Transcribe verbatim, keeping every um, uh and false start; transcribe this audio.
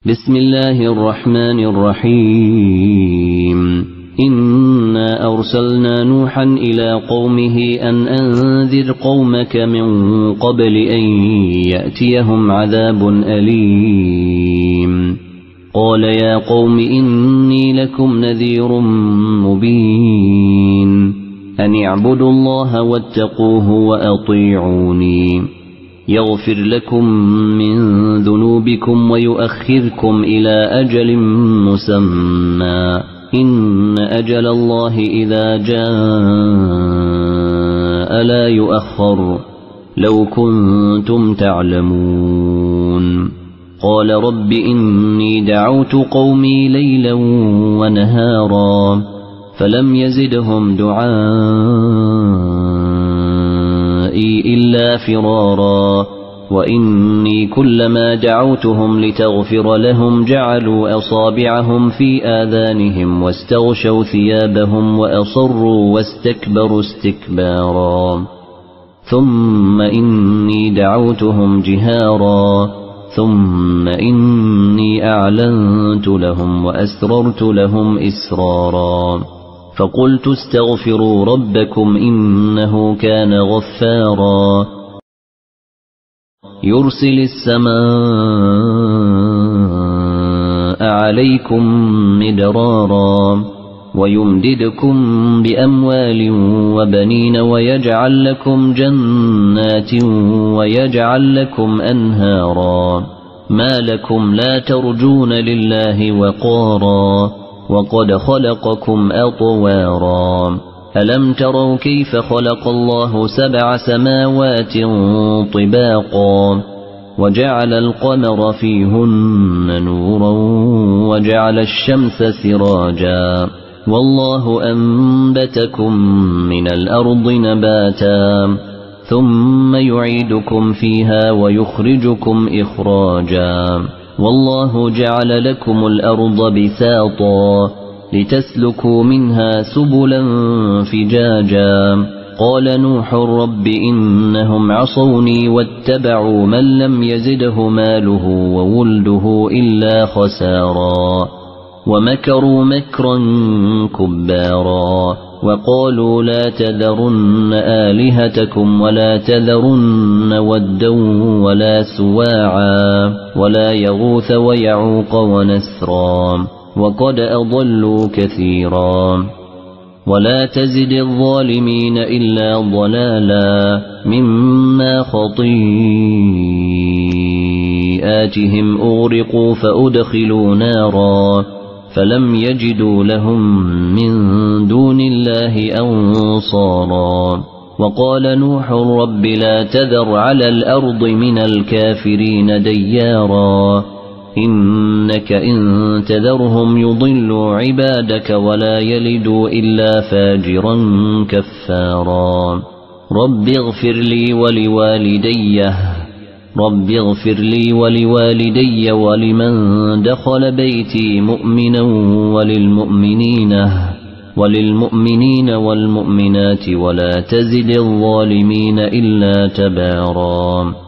بسم الله الرحمن الرحيم إنا أرسلنا نوحا إلى قومه أن أنذر قومك من قبل أن يأتيهم عذاب أليم قال يا قوم إني لكم نذير مبين أن اعبدوا الله واتقوه وأطيعوني يغفر لكم من ذنوبكم ويؤخركم إلى أجل مسمى إن أجل الله إذا جاء لا يؤخر لو كنتم تعلمون قال رب إني دعوت قومي ليلا ونهارا فلم يزدهم دعائي إلا فرارا وإني كلما دعوتهم لتغفر لهم جعلوا أصابعهم في آذانهم واستغشوا ثيابهم وأصروا واستكبروا استكبارا ثم إني دعوتهم جهارا ثم إني أعلنت لهم وأسررت لهم إسرارا فقلت استغفروا ربكم إنه كان غفارا يرسل السماء عليكم مدرارا ويمددكم بأموال وبنين ويجعل لكم جنات ويجعل لكم أنهارا ما لكم لا ترجون لله وقارا وقد خلقكم أطوارا ألم تروا كيف خلق الله سبع سماوات طباقا وجعل القمر فيهن نورا وجعل الشمس سراجا والله أنبتكم من الأرض نباتا ثم يعيدكم فيها ويخرجكم إخراجا والله جعل لكم الأرض بساطا لتسلكوا منها سبلا فجاجا قال نوح رب إنهم عصوني واتبعوا من لم يزده ماله وولده إلا خسارا ومكروا مكرا كبارا وقالوا لا تذرن آلهتكم ولا تذرن ودا ولا سواعا ولا يغوث ويعوق ونسرا وقد أضلوا كثيرا ولا تزد الظالمين إلا ضلالا مما خطيئاتهم أغرقوا فأدخلوا نارا فلم يجدوا لهم من دون الله أنصارا وقال نوح رب لا تذر على الأرض من الكافرين ديارا إنك إن تذرهم يضلوا عبادك ولا يلدوا إلا فاجرا كفارا رب اغفر لي ولوالدي رب اغفر لي ولوالدي ولمن دخل بيتي مؤمنا وللمؤمنين وللمؤمنين والمؤمنات ولا تزد الظالمين إلا تبارا